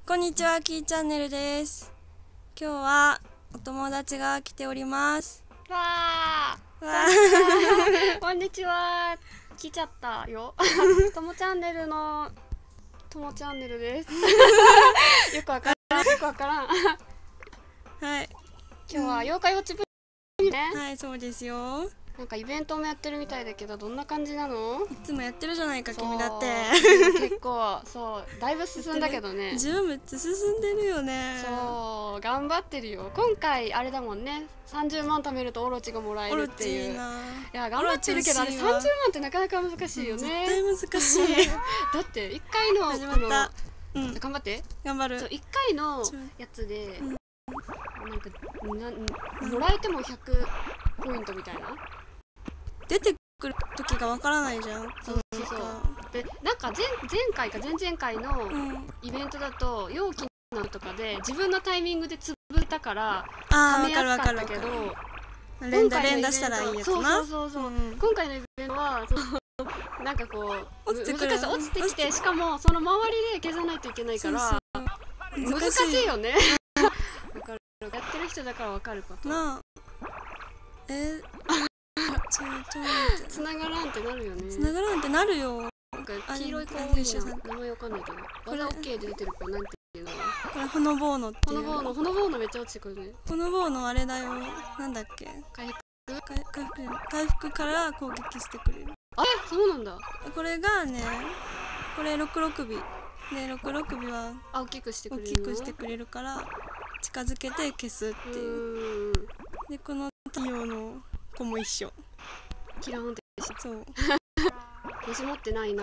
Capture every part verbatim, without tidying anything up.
こんにちは、キーチャンネルです。今日はお友達が来ております。 わーわーこんにちは。来ちゃったよ。ともチャンネルのともチャンネルです。よくわからん。よくわからん。 はい。 今日は妖怪ウォッチ部ね。 はい、そうですよ。 なんかイベントもやってるみたいだけど、どんな感じなの？ いつもやってるじゃないか、君だって。 結構そうだいぶ進んだけどね。 自分めっちゃ進んでるよね。 そう頑張ってるよ。今回あれだもんね。さんじゅうまん貯めるとオロチがもらえるっていう。いや頑張ってるけど、あれさんじゅうまんってなかなか難しいよね。 絶対難しい。 だっていっかいの始まった。 うん、頑張って。 頑張る。 いっかいのやつで、なんかなもらえてもひゃくポイントみたいな。 出てくる時がわからないじゃん。 そうそうそう。でなんか前前回か前々回のイベントだと容器のとかで自分のタイミングで潰れたからあめやすかったけど、 連打連打したらいいやつな。 そうそうそうそう。今回のイベントはなんかこう難しい、落ちてきて、しかもその周りで消さないといけないから難しいよね。だからやってる人だからわかることな。 えちょちょつながらんってなるよね。 つながらんってなるよ。 なんか黄色い子多いじゃん。名前わかんないけど、技 OK で出てる子なんていうの？ これほのぼうのっていう。 ほのぼうのほのぼうのめっちゃ落ちてくるね。 ほのぼうのあれだよ。なんだっけ？ 回復回回復回復から攻撃してくれる。 あ、そうなんだ。 これがね、これろくろくびでろくろくびはあ、大きくしてくれる。 大きくしてくれるから近づけて消すっていう。でこのティオの子も一緒。 キラーンってそう。 虫持ってないな。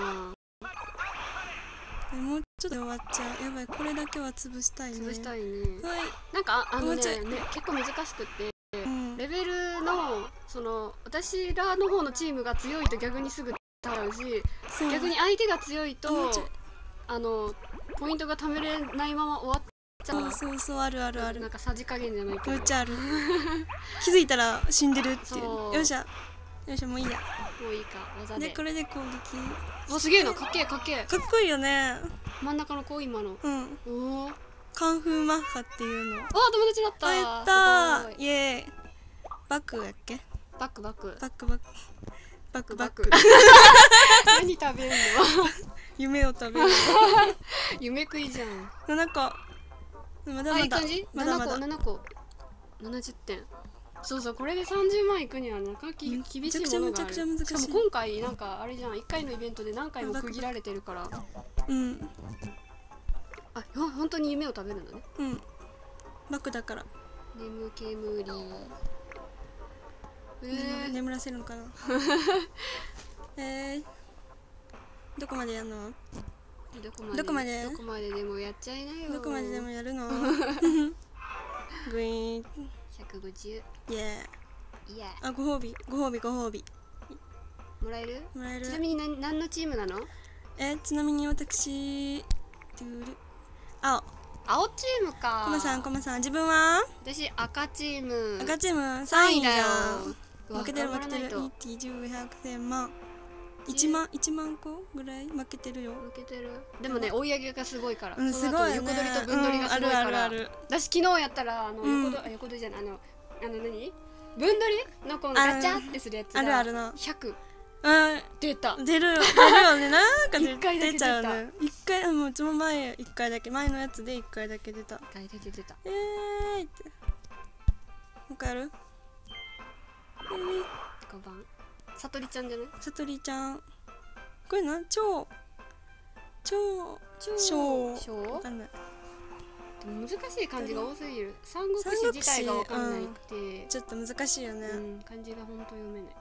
もうちょっと終わっちゃう。やばい、これだけは潰したいね。 潰したいね。 はい。 なんかあのね、結構難しくて、レベルのその私らの方のチームが強いと逆にすぐ倒るし、逆に相手が強いとあのポイントが貯めれないまま終わっちゃう。 そうそう、あるあるある。 なんかさじ加減じゃないけど。 めっちゃある。気づいたら死んでるっていう。よっしゃ。よっしゃ、もういいや。 もういいか、技で。 で、これで攻撃。 お、すげえな、かっけえかっけえ。 かっこいいよね。 真ん中の子、今の。 うん。 おお。 カンフーマッハっていうの。 あ、友達だった。 やったー。イエーイ。バックやっけ？ バックバック。 バックバック。バックバック。 何食べるの？ 夢を食べる。 夢食いじゃん。 ななこ。まだまだ。 まだまだ。ななこ。ななじゅってん。そうそう、これでさんじゅうまんいくにはなかなか厳しいものがある。しかも今回なんかあれじゃん、いっかいのイベントで何回も区切られてるから。 うん。 あ、本当に夢を食べるんだね。 うん。バックだから。 眠けむり。 えー、眠らせるのかな。えー、どこまでやるの？どこまで？ どこまででもやっちゃいなよ。 どこまででもやるの？グイーン。 ひゃくごじゅう。 イエーイ。イエー。あ、ご褒美、ご褒美、ご褒美。 もらえる？ もらえる。 ちなみに何何のチームなの？ え、ちなみに私、ドゥル、青。 青チームか。 コマさん、コマさん、自分は？ 私赤チーム。 赤チームさんいだよ。負けてる負けてる。いち、じゅう、ひゃく、せんまん。いちまん、いちまんこぐらい負けてるよ。 負けてる。でもね、追い上げがすごいから。 うん、すごいね。 横取りと分取りがすごいから。私昨日やったら、あの横取り、横取りじゃない、あの、あの何？分取りのこのガチャってするやつが。 あるあるな。 ひゃく。 うん。 出た。 出る、出るよね。なんか出ちゃうね。一回、もううちも前一回だけ、前のやつで一回だけ出た。 一回だけ出た。 えーいって。もう一回やる？ ごばん。さとりちゃんじゃない？ さとりちゃん。これな、超。超。 超。超。 わかんない。 でも難しい漢字が多すぎる。三国志自体がわかんないくて。 ちょっと難しいよね。 漢字が本当読めない。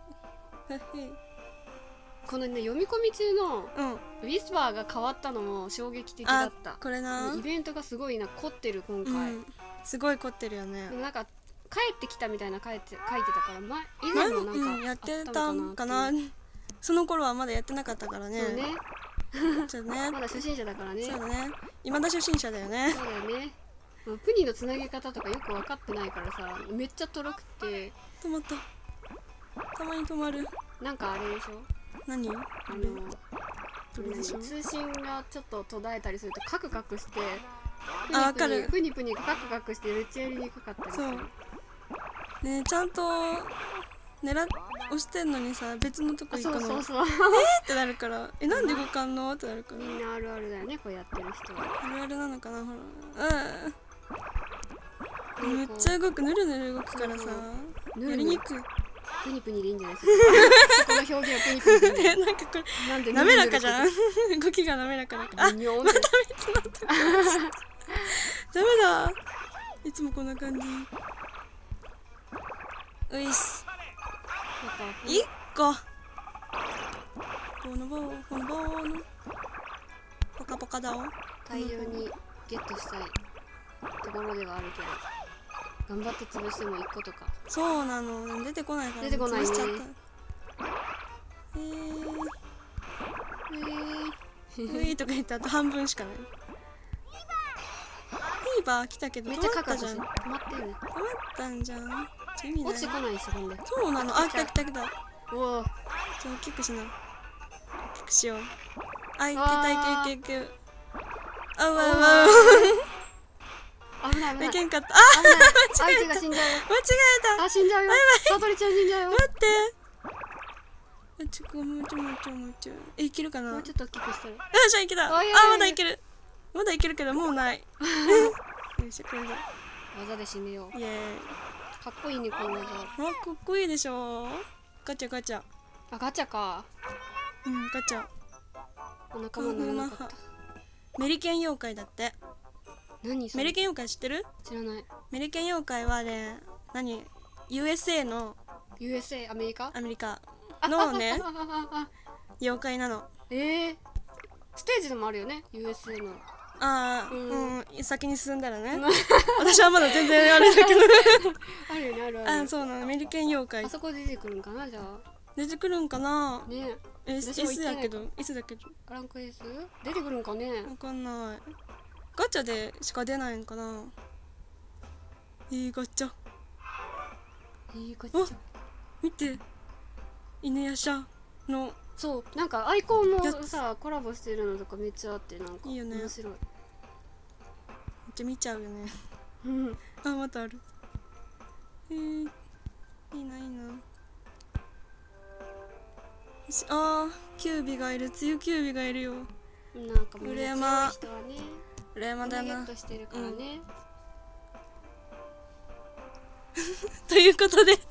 このね、読み込み中のウィスパーが変わったのも衝撃的だった。 これな。 イベントがすごいな、凝ってる今回。 すごい凝ってるよね。 でもなんか帰ってきたみたいな書いて書いてたから、ま以前もなんかやってたんかな。その頃はまだやってなかったからね。 そうね。 そうね。 まだ初心者だからね。 そうだね。今だ初心者だよね。 そうだよね。プニのつなげ方とかよく分かってないからさ、めっちゃとろくて。 止まった。たまに止まる。 なんかあれでしょ？ 何？あの通信がちょっと途絶えたりするとカクカクしてあ、わかる。 プニプニカクカクしてめっちゃやりにくかったりする。 そうね、ちゃんと狙っ押してんのにさ、別のとこ行くのそうそうそうえーってなるから、え、なんで動かんのってなるから。 みんなあるあるだよね、こうやってる人は。 あるあるなのかな、ほら。うん、めっちゃ動く、ぬるぬる動くからさ、やりにくい。 プニプニでいいんじゃないですか。そこの表現はプニプニでいいんじゃない。 なんかこれなんで滑らかじゃん。動きが滑らかだから。あ、また別のとこダメだ、いつもこんな感じ。ういっす、いっこボノボーボノボーノポカポカだお。 大量にゲットしたいところではあるけど、頑張って潰してもいっことか。 そうなの、出てこないから出てこないね。 潰しちゃった。えーえー、ういとか言ってあと半分しかない。フィーバー来たけどめっ止まったじゃん。 ちゃカクカクして止まってるね。 止まったんじゃん。意味ない。 落ちてこないし、ほんで。 そうなの。あ、来た来た来た。 おお。 じゃあ大きくしな。大きくしよう。あ、いけたいけいけいけ。あうわうわ。 危ない危ない。 いけんかった。あ、 危ない。 間相違えた。 手が死んじゃうよ。 間違えた。 あ、死んじゃうよ。サトリちゃん死んじゃうよ。 待って。あ、ちょっともうちょもうちょもうちょ。え、いけるかな。 もうちょっと大きくしたら。 あ、じゃあいけた。あ、まだいける。まだいけるけどもうない。よいしょ、これで。 技で締めよう。 イエーイ。 かっこいいね、この技。 あ、かっこいいでしょ。ガチャガチャ。 あ、ガチャか。 うん、ガチャ。 お仲間にならなかった。 メリケン妖怪だって。 何それ。 メリケン妖怪知ってる？ 知らない。 メリケン妖怪はね、何 ユーエスエー のユーエスエー アメリカ？ アメリカのねああああ妖怪なの。 えー、ステージでもあるよね、 ユーエスエー の。 ああ、 うん、うん、先に進んだらね。私はまだ全然あれだけどあるよね、あるある。 あ、そうなの、メリケン妖怪あそこ出てくるんかな、じゃあ。 出てくるんかな。 ねえ、 私も行 S ってないだけど S だけどランク S？ 出てくるんかね。 わかんない。ガチャでしか出ないんかな。いいガチャ。 いいガチャ。 見て、犬やしゃの。 そう、なんかアイコンもさコラボしてるのとかめっちゃあって、なんかいいよね。 面白い。 めっちゃ見ちゃうよね。 うんあ、またある。えー、いいないいな。あー、キュービがいる。つゆキュービがいるよ。 なんかもう強い羨ま人はね、 羨まだな。 ゲットしてるからね。 ということで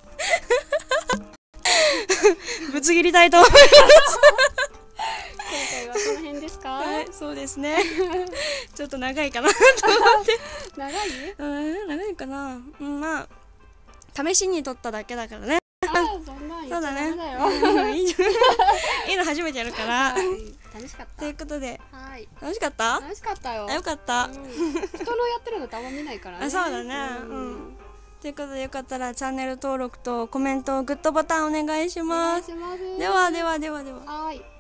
ぶつ切りたいと思います。 今回はこの辺ですか？ はい、そうですね。ちょっと長いかなと思って。 長い？ うん、長いかな。うん、まあ試しに撮っただけだからね。 ああ、そんなん言っちゃダメだよ。 うん、いいじゃん。いいの初めてやるから。 楽しかった。 ということで、 はい。 楽しかった？ 楽しかったよ。 あ、よかった。 うん、人のやってるのってあんま見ないからね。 あ、そうだね。うん。ということでよかったらチャンネル登録とコメント、グッドボタンお願いします。 お願いします。 ではではではでは。 はい。